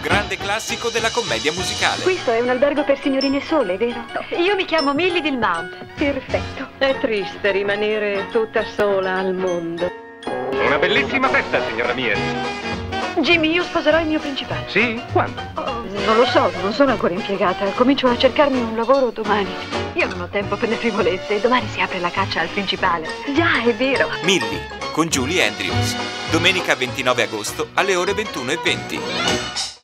grande classico della commedia musicale. Questo è un albergo per signorine sole, vero? Io mi chiamo Millie Dilmount. Perfetto. È triste rimanere tutta sola al mondo. Una bellissima festa, signora mia. Jimmy, io sposerò il mio principale. Sì? Quando? Non lo so, non sono ancora impiegata. Comincio a cercarmi un lavoro domani. Io non ho tempo per le frivolezze. Domani si apre la caccia al principale. Già, è vero. Millie con Julie Andrews. Domenica 29 agosto alle ore 21:20.